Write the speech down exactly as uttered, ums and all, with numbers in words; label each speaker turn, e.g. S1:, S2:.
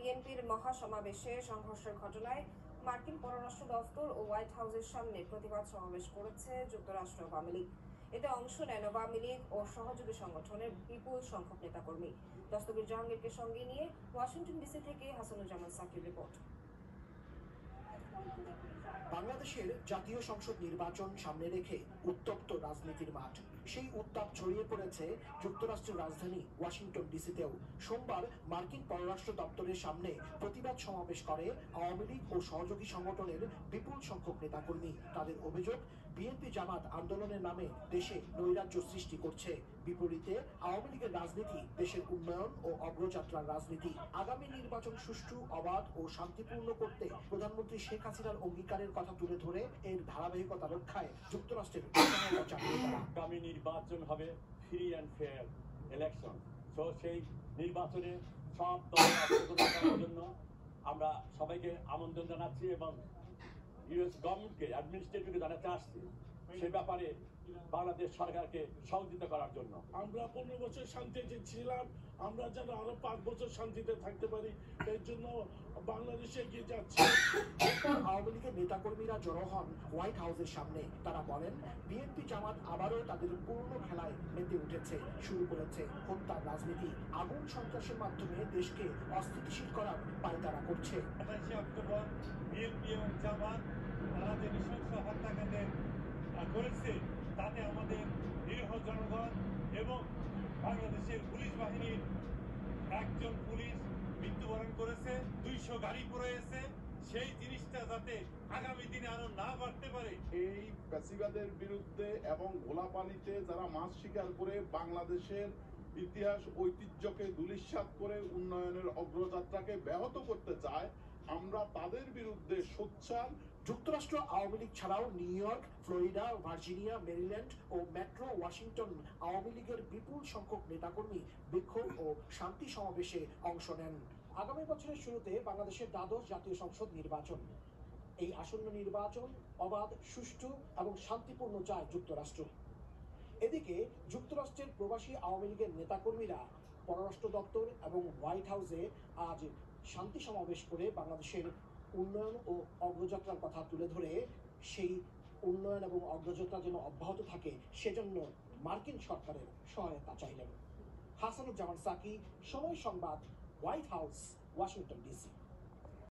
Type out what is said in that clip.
S1: বিএনপির মহাসমাবেশে সংঘর্ষের ঘটনায় মার্কিন পররাষ্ট্র দফতর ও হোয়াইট হাউসের সামনে প্রতিবাদ সমাবেশ করেছে যুক্তরাষ্ট্র আওয়ামী লীগ। এতে অংশ নেন আওয়ামী লীগ ও সহযোগী সংগঠনের বিপুল সংখ্যক নেতাকর্মী। দস্তগীর জাহাঙ্গীরকে সঙ্গে নিয়ে ওয়াশিংটন ডিসি থেকে হাসানুজ্জামান সাকিব রিপোর্ট।
S2: বাংলাদেশের জাতীয় সংসদ নির্বাচন সামনে রেখে উত্তপ্ত রাজনীতির মাঠ। সেই উত্তাপ ছড়িয়ে পড়েছে যুক্তরাষ্ট্রের রাজধানী ওয়াশিংটন ডিসিতেও। সোমবার মার্কিন পররাষ্ট্র দপ্তরের সামনে প্রতিবাদ সমাবেশ করে আওয়ামী লীগ ও সহযোগী সংগঠনের বিপুল সংখ্যক নেতাকর্মী। তাদের অভিযোগ, বিএনপি জামাত আন্দোলনের নামে দেশে নৈরাজ্য সৃষ্টি করছে। বিপরীতে আওয়ামী লীগের রাজনীতি দেশের উন্নয়ন ও অগ্রযাত্রার রাজনীতি। আগামী নির্বাচন সুষ্ঠু, অবাধ ও শান্তিপূর্ণ করতে প্রধানমন্ত্রী শেখ হাসিনার অঙ্গীকারের কথা তুলে ধরে এর ধারাবাহিকতা রক্ষায় যুক্তরাষ্ট্রের
S3: আগামী নির্বাচন হবে ফ্রি অ্যান্ড ফেয়ার ইলেকশন। তো সেই নির্বাচনে সব দল অংশগ্রহণ করার জন্য আমরা সবাইকে আমন্ত্রণ জানাচ্ছি এবং ইউএস গভর্নমেন্টকে অ্যাডমিনিস্ট্রেটিভকে জানাতে আসছি সে ব্যাপারে বাংলাদেশ সরকারকে সহযোগিতা করার জন্য।
S4: আমরা পনেরো বছর শান্তিতে ছিলাম, আমরা যেন আরো পাঁচ বছর শান্তিতে থাকতে পারি, এর জন্য বাংলাদেশে এগিয়ে যাচ্ছে।
S2: আওয়ামী লীগের নেতাকর্মীরা জড়ো হন হোয়াইট হাউসের সামনে। তারা বলেন, বিএনপি জামাত আবারও তাদের পূর্ণ খেলায় মেতে উঠেছে, শুরু করেছে হত্যার রাজনীতি। আগুন সন্ত্রাসের মাধ্যমে দেশকে অস্থিতিশীল করার পায়তারা করছে।
S5: আঠাশে অক্টোবর বিএনপি এবং জামাত তারা যে নৃশংস হত্যাকাণ্ডের করেছে তাতে আমাদের নিরীহ জনগণ এবং বাংলাদেশের পুলিশ বাহিনীর একজন পুলিশ মৃত্যুবরণ করেছে, দুইশো গাড়ি পড়েছে। সেই জিনিসটা যাতে আগামী দিনে আরো না বাড়তে পারে,
S6: এই ফ্যাসিবাদের বিরুদ্ধে এবং গোলাপানিতে যারা মাছ শিকার করে বাংলাদেশের ইতিহাস ঐতিহ্যকে ধূলিসাৎ করে উন্নয়নের অগ্রযাত্রাকে ব্যাহত করতে চায়, আমরা তাদের বিরুদ্ধে সোচ্চার।
S2: যুক্তরাষ্ট্র আওয়ামী লীগ ছাড়াও New York, Florida, Virginia, Maryland ও মেট্রো ওয়াশিংটন আওয়ামী লীগের বিপুল সংখ্যক নেতাকর্মী বিক্ষোভ ও শান্তি সমাবেশে অংশ নেন। আগামী বছরের শুরুতে বাংলাদেশের দ্বাদশ জাতীয় সংসদ নির্বাচন। এই আসন্ন নির্বাচন অবাধ, সুষ্ঠু এবং শান্তিপূর্ণ চায় যুক্তরাষ্ট্র। এদিকে যুক্তরাষ্ট্রের প্রবাসী আওয়ামী লীগের নেতাকর্মীরা পররাষ্ট্র দপ্তর এবং হোয়াইট হাউসে আজ শান্তি সমাবেশ করে বাংলাদেশের উন্নয়ন ও অগ্রযাত্রার কথা তুলে ধরে সেই উন্নয়ন এবং অগ্রযাত্রা যেন অব্যাহত থাকে সেজন্য মার্কিন সরকারের সহায়তা চাইলেন। হাসানুজ্জামান সাকি, সময় সংবাদ, হোয়াইট হাউস, ওয়াশিংটন ডিসি।